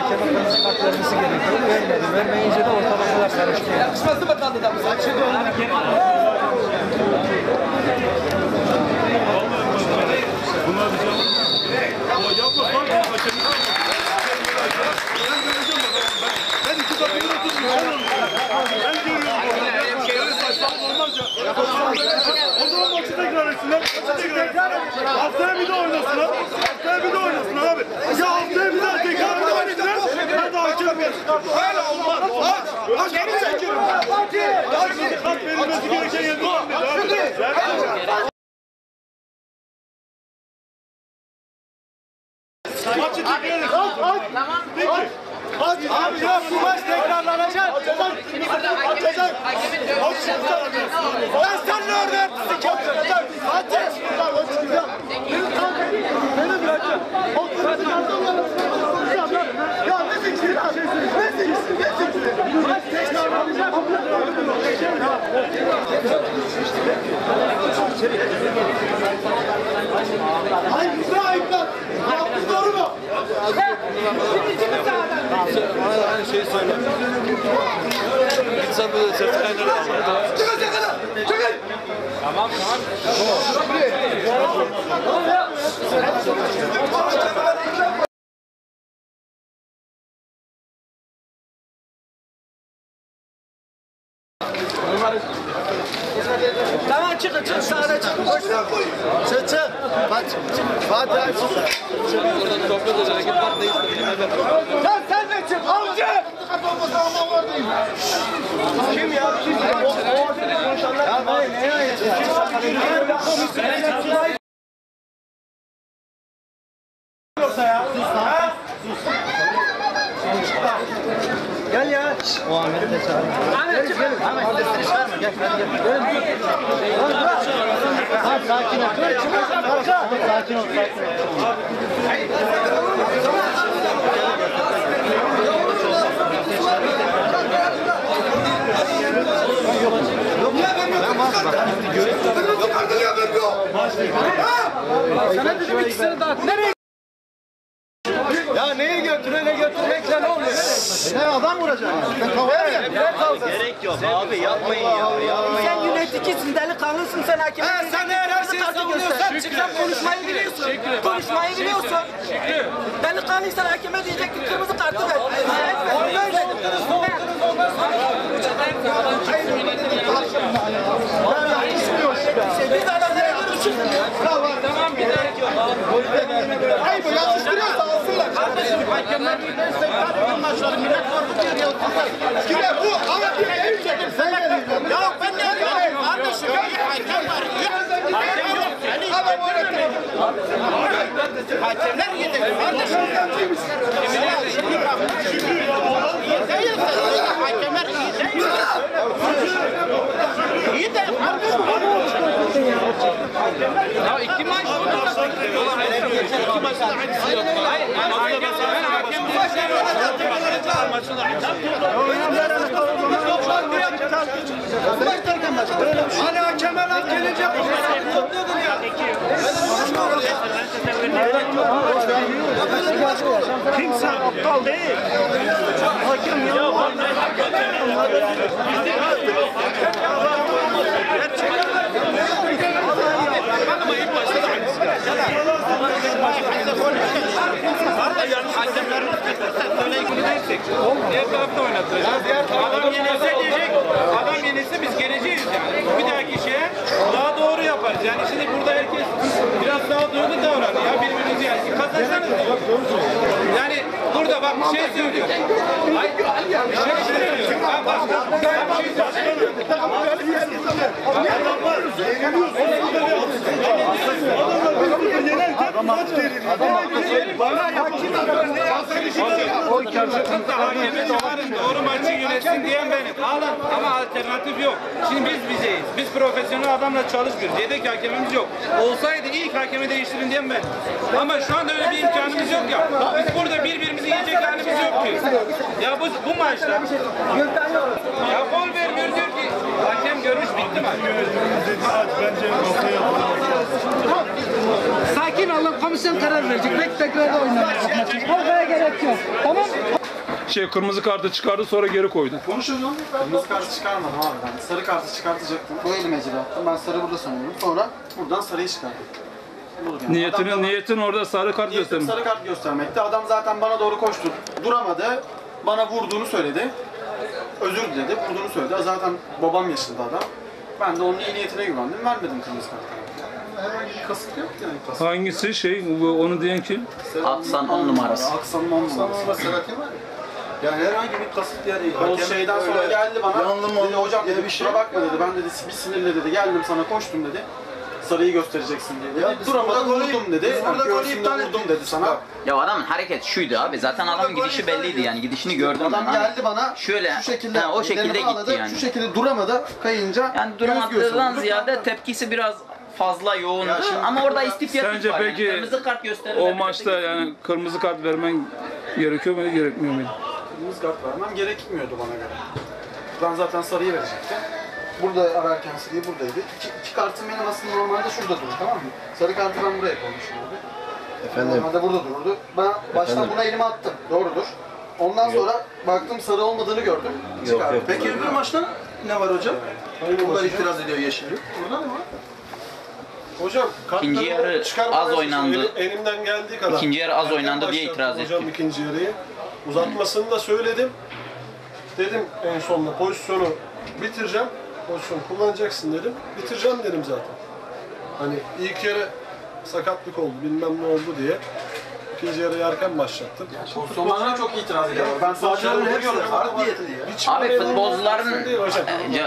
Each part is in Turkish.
hakemin kart vermesi gerekiyor. Vermedi. Vermeyince de ortalıklar karıştı. Yakışması mı kaldı da? Ben iki kapıyı da tutmuyorum. Ben görüyorum. O zaman maçı tekrar etsinler. Haftaya bir de oynasınlar. Haftaya bir de oynasınlar abi. Ya haftaya bir daha tekrar oynasınlar. Ben de hakem gelsin. Öyle olmaz. Aç geri çekiyorum. Kart verilmesi gereken yerde olmuyor. Maçı tekrar edin. Tamam. Peki. Abi yok bu maç tekrarlanacak. Açacak. Ben seninle öğretsin. Hadi. Beni bırakın. Ya ne fikri lan? Ne fikri? Maç tekrarlanacak. Hayır bize ayıplar. Yaptı doğru mu? Aynı şeyi söyle. İnsan böyle sertifikayları almalı. Çıkın yakala. Çıkın. Tamam. Tamam çıkın sahada çıkın. Çık. Fatih abi. Oradan toplu hareket var değiştirdim. Sen de çık avcı. Kim ya? Ya ben neye ayıracağım? Yoksa ya. Gel ya. O Ahmet'i de çağır. Ahmet sesini çıkarma. Gel. Tamam sakin ol. Sakin ol. Sana dedim ikisini dağıt. Nereye? Ya neyi götürmekle ne oluyor? Sen adam vuracaksın. Sen kavaya mı? Gerek yok abi yapmayın ya. Sen yöneticisin, delikanlısın, sen hakim. Sen eğer her şeyi savunuyorsan Sen konuşmayı biliyorsun. Konuşmayı biliyorsun. Delikanlıysan hakeme diyecek ki kırmızı kartı ver. Onu görmedim. Biz adamlara görüşürüz. Tamam bir daha yok. Hayır bu yansıştırıyorsa alsınlar. Kardeşim hakemler giderse kardeşim maçları millet korkutuyor ya. Kime bu? Ama bir ev çekin. Sen geliyorsun. Ya ben ne yapıyorum? Kardeşim hakem var. Hakem yok. Adam öğretmen. Hakemler gidiyor. Kardeşim. Hakemler iyi değil. İyi de kardeşim. Ya iki maç. İki maçta aynısı yok. Hayır. Ben hakem Hani hakeme laf gelecek. Kimse aptal değil. Hakem ya. ama ilk başta da aynısı. Hakemlerin böyle ilgili değilsek. Diğer tarafta oynattıracağız. Adam yenilse diyecek. Adam yenilse biz geleceğiz yani. Bir dahaki şeye daha doğru yaparız. Yani şimdi burada herkes biraz daha doğru davranıyor. Ya birbirinizi yani kazansanız diyor. Yani burada bak bir şey söylüyorum. Hayır. Bir şey söylüyorum. Ben başka bir şey hakeme çağırın, doğru maçı yönetsin diyen benim. Alın ama alternatif yok. Şimdi biz bizeyiz. Biz profesyonel adamla çalışmıyoruz. Yedek hakemimiz yok. Olsaydı ilk hakemi değiştirin diyen ben. Ama şu anda öyle bir imkanımız yok ya. Biz burada birbirimizi yiyecek halimiz yok ki. Ya bu maçta ya gol vermiyor diyor ki hakem görmüş bitti maç. Sakin olun, komisyon karar verecek. Tekrar oynayacak. Korkmaya gerek yok. Tamam. kırmızı kartı çıkardı sonra geri koydu. Konuşalım. Kırmızı kartı çıkarmadım abi ben. Sarı kartı çıkartacaktım. Bu eli mecbur attım. Ben sarı burada sanıyorum. Sonra buradan sarıyı çıkardım. Budur yani. Niyetin orada sarı kart Niyetim göstermek. sarı kart göstermekti. Adam zaten bana doğru koştu. Duramadı. Bana vurduğunu söyledi. Özür diledi. Vurduğunu söyledi. Zaten babam yaşında adam. Ben de onun iyi niyetine güvendim. Vermedim kırmızı kartı. Herhangi bir kasıt yok yani. Hangisi onu diyen kim? Aksan 10 numarası. Aksan'ın 10 numarası. Sedat'ın var ya. Yani herhangi bir kasıt yani. O şeyden sonra geldi bana. Yanlı Dedi hocam dedi kusura bakma dedi. Ben dedi bir sinirle dedi. Geldim sana koştum dedi. Sarıyı göstereceksin diye dedi. Duramadan vurdum dedi. burada golü iptal vurdum dedi sana. Ya adamın hareket şuydu abi. Zaten adamın gidişi belliydi yani. Gidişini gördüm ben. Adam Abi. geldi bana Şöyle, şu şekilde, ha, o şekilde ellerimi gitti bağladı, yani. Şu şekilde duramadı kayınca. Yani göğüs göğüse duramadıktan vurdu. ziyade tepkisi biraz fazla yoğundu ama orada istifiyatlık Sence var. peki yani. Kırmızı kart gösterir. O maçta yani kırmızı kart vermen gerekiyor mu gerekmiyor muydu? Kırmızı kart vermem gerekmiyordu bana göre. Ben zaten sarıyı verecektim. Burada ararken sarıyı buradaydı. İki kartım benim aslında normalde şurada durur, tamam mı? Sarı kartı ben buraya koymuşum abi. Efendim. Normalde burada dururdu. Ben baştan buna elimi attım. Doğrudur. Ondan sonra baktım sarı olmadığını gördüm. Çıkardım. Peki öbür maçta ne var hocam? Bunlar itiraz ediyor yeşilli. Burada ne var? Hocam İkinci yarı az oynandı. Elimden geldiği kadar. İkinci yarı az Erken oynandı diye başlattım itiraz hocam etti. ikinci yarıyı. Uzatmasını da söyledim. Dedim en sonunda pozisyonu bitireceğim. Pozisyonu kullanacaksın dedim. Bitireceğim dedim zaten. Hani ilk yarı sakatlık oldu bilmem ne oldu diye. İkinci yarıyı erken başlattım. Pozisyonlarına çok itiraz ediyorlar. Ben sadece vuruyorum. Art niyetli ya. Hiç Abi önemli futbolcuların değil hocam.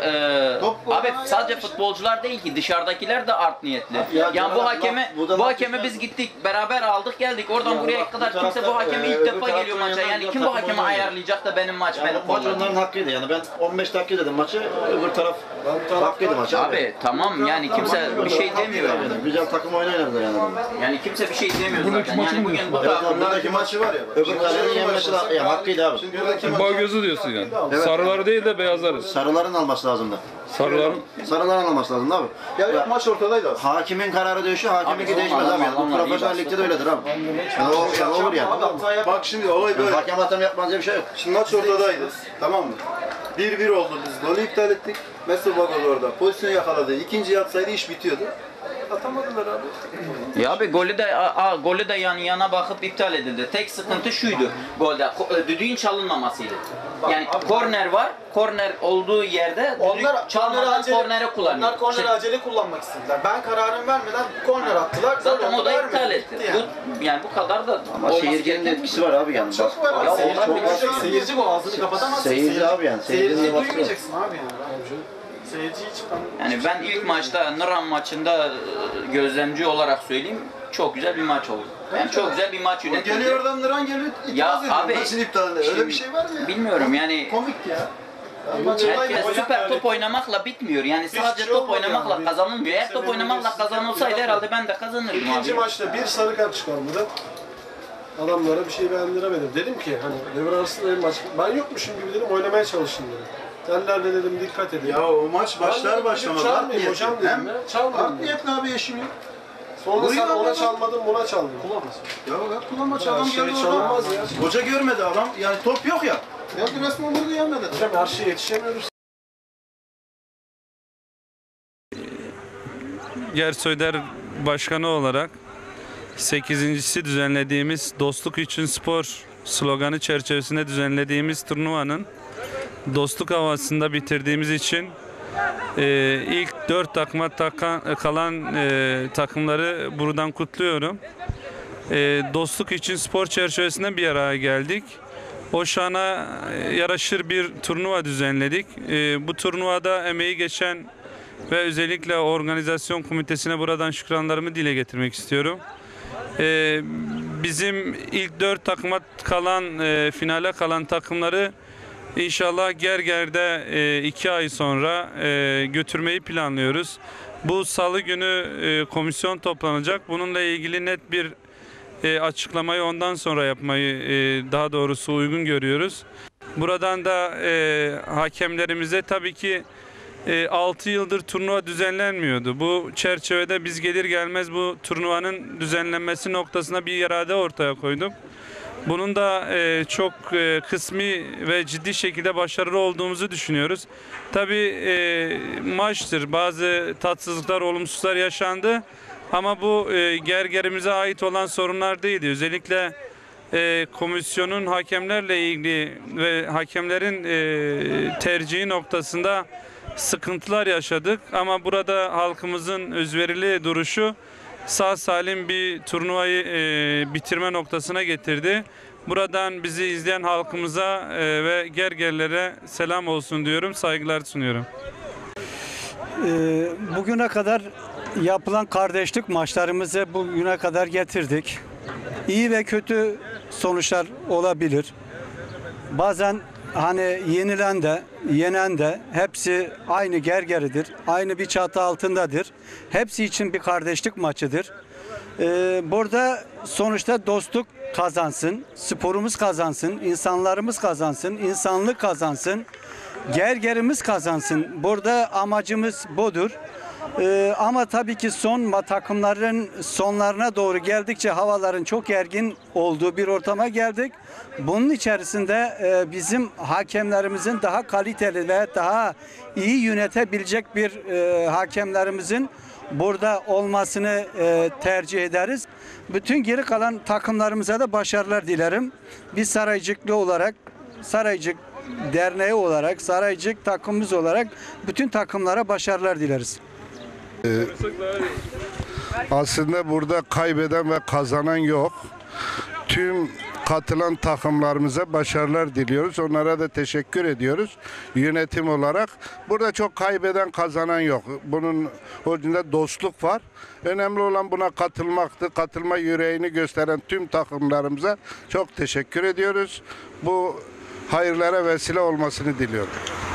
abi sadece futbolcular değil ki dışarıdakiler de art niyetli. Yani bu hakeme biz gittik beraber aldık geldik oradan buraya kadar kimse bu hakemi ilk defa geliyor maça. Yani kim bu hakemi ayarlayacak da benim maç benim Maç onların hakkıydı yani ben 15 dakika dedim maçı öbür taraf hakkıydı maç Abi tamam yani kimse bir şey demiyor yani. Güzel takım oyunu oynadılar yani. Yani kimse bir şey demiyor zaten. Yani bugün bu Buradaki maçı var ya. Öbür tarafın yenmesi yani hakkıydı abi. Şimdi buradaki maçı. Bağgözü diyorsun yani. Sarıları değil de beyazları. Sarıların alması lazımdı. Sarıların alması lazımdı abi. Ya maç ortadaydı aslında. Hakimin kararı değişiyor, hakiminki değişmez abi. Yani. Bu adamlar iyi profesyonel ligde de öyledir abi. Yani olur yani. Bak şimdi olay böyle. Hakem hatam yapmaz diye bir şey yok. Şimdi maç ortadaydı. Tamam mı? 1-1 oldu biz. Golü iptal ettik. Mesut Bagol orada. Pozisyon yakaladı. İkinci yatsaydı iş bitiyordu. Atamadılar abi. Ya abi golü de yani yana bakıp iptal edildi. Tek sıkıntı şuydu golde. Düdüğün çalınmamasıydı. Yani korner var. Korner olduğu yerde düdük çalmadan kornere kullanıyor. Onlar korneri acele kullanmak istediler. Ben kararımı vermeden korner attılar. Zaten o da vermedi. iptal etti. Yani. Yani bu kadar da Ama olması seyircinin de gereken. etkisi var abi yani. Çok var abi. Ya Seyirci, onlar bilecek. Seyirci bu ağzını kapatamazsın. Seyirci abi yani. Seyircinin Seyirciyi baskısı var. duymayacaksın abi yani. Seyirci hiç Yani ben ilk maçta Nıran maçında gözlemci olarak söyleyeyim çok güzel bir maç oldu. Yani çok güzel bir maç yönetildi. Geliyor oradan Nıran geliyor. Ya İtiraz ediyor. abi, Maçın iptalinde. Öyle bir şey var mı ya? Bilmiyorum yani. Komik ya. Herkes süper top oynamakla bitmiyor. Yani sadece top oynamakla kazanılmıyor. Eğer top oynamakla kazanılsaydı herhalde ben de kazanırdım İkinci abi. maçta bir sarı kart çıkarmadı. Adamlara bir şey beğendiremedim. Dedim ki hani devre arasında dedim maç ben yokmuşum gibi dedim oynamaya çalışın dedim. Teller de dedim dikkat edin. Ya o maç başlar başlamaz. Art Çalmayayım niyetli. hocam dedim Hem ya. Çalmayayım art dedim. niyetli abi yeşim yok. Sonra Vuruyor sen ona adam. çalmadın buna çaldın. Ya bak kullanmaç Ya adam şey geldi çalınmaz oradan. ya. Hoca görmedi adam. Yani top yok ya. Geldi resmen vurdu yenmedi. Hocam her şeye yetişemiyoruz. Gersoyder Başkanı olarak 8.si düzenlediğimiz Dostluk için Spor sloganı çerçevesinde düzenlediğimiz turnuvanın dostluk havasında bitirdiğimiz için ilk 4 takıma kalan takımları buradan kutluyorum. Dostluk için spor çerçevesinde bir araya geldik. O şana yaraşır bir turnuva düzenledik. Bu turnuvada emeği geçen ve özellikle organizasyon komitesine buradan şükranlarımı dile getirmek istiyorum. Bizim ilk 4 takıma kalan, finale kalan takımları İnşallah Gerger'de 2 ay sonra götürmeyi planlıyoruz. Bu salı günü komisyon toplanacak. Bununla ilgili net bir açıklamayı ondan sonra yapmayı daha doğrusu uygun görüyoruz. Buradan da hakemlerimize tabii ki 6 yıldır turnuva düzenlenmiyordu. Bu çerçevede biz gelir gelmez bu turnuvanın düzenlenmesi noktasına bir irade ortaya koyduk. Bunun da çok kısmi ve ciddi şekilde başarılı olduğumuzu düşünüyoruz. Tabii maçtır. Bazı tatsızlıklar, olumsuzluklar yaşandı. Ama bu gergerimize ait olan sorunlar değildi. Özellikle komisyonun hakemlerle ilgili ve hakemlerin tercihi noktasında sıkıntılar yaşadık. Ama burada halkımızın özverili duruşu sağ salim bir turnuvayı bitirme noktasına getirdi. Buradan bizi izleyen halkımıza ve gergerlere selam olsun diyorum, saygılar sunuyorum. Bugüne kadar yapılan kardeşlik maçlarımızı bugüne kadar getirdik. İyi ve kötü sonuçlar olabilir. Bazen hani yenilen de, yenen de hepsi aynı gergeridir. Aynı bir çatı altındadır. Hepsi için bir kardeşlik maçıdır. Burada sonuçta dostluk kazansın, sporumuz kazansın, insanlarımız kazansın, insanlık kazansın, gergerimiz kazansın. Burada amacımız budur. Ama tabii ki takımların sonlarına doğru geldikçe havaların çok gergin olduğu bir ortama geldik. Bunun içerisinde bizim hakemlerimizin daha kaliteli ve daha iyi yönetebilecek bir hakemlerimizin burada olmasını tercih ederiz. Bütün geri kalan takımlarımıza da başarılar dilerim. Biz Saraycıklı olarak, Saraycık Derneği olarak, Saraycık takımımız olarak bütün takımlara başarılar dileriz. Aslında burada kaybeden ve kazanan yok. Tüm katılan takımlarımıza başarılar diliyoruz. Onlara da teşekkür ediyoruz yönetim olarak. Burada çok kaybeden kazanan yok. Bunun orijinalinde dostluk var. Önemli olan buna katılmaktı. Katılma yüreğini gösteren tüm takımlarımıza çok teşekkür ediyoruz. Bu hayırlara vesile olmasını diliyorum.